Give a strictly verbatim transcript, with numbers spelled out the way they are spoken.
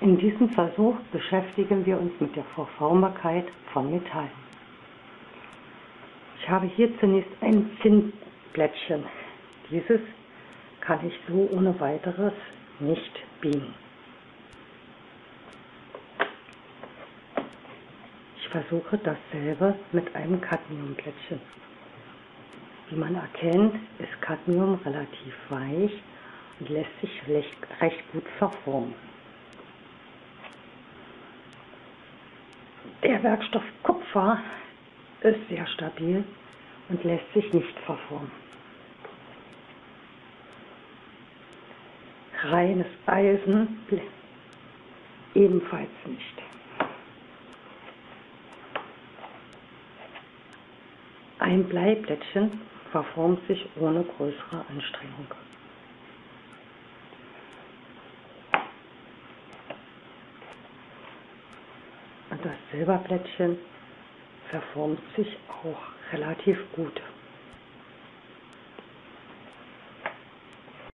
In diesem Versuch beschäftigen wir uns mit der Verformbarkeit von Metallen. Ich habe hier zunächst ein Zinnblättchen. Dieses kann ich so ohne weiteres nicht biegen. Ich versuche dasselbe mit einem Cadmiumblättchen. Wie man erkennt, ist Cadmium relativ weich und lässt sich recht, recht gut verformen. Der Werkstoff Kupfer ist sehr stabil und lässt sich nicht verformen. Reines Eisen ebenfalls nicht. Ein Bleiblättchen verformt sich ohne größere Anstrengung. Und das Silberblättchen verformt sich auch relativ gut.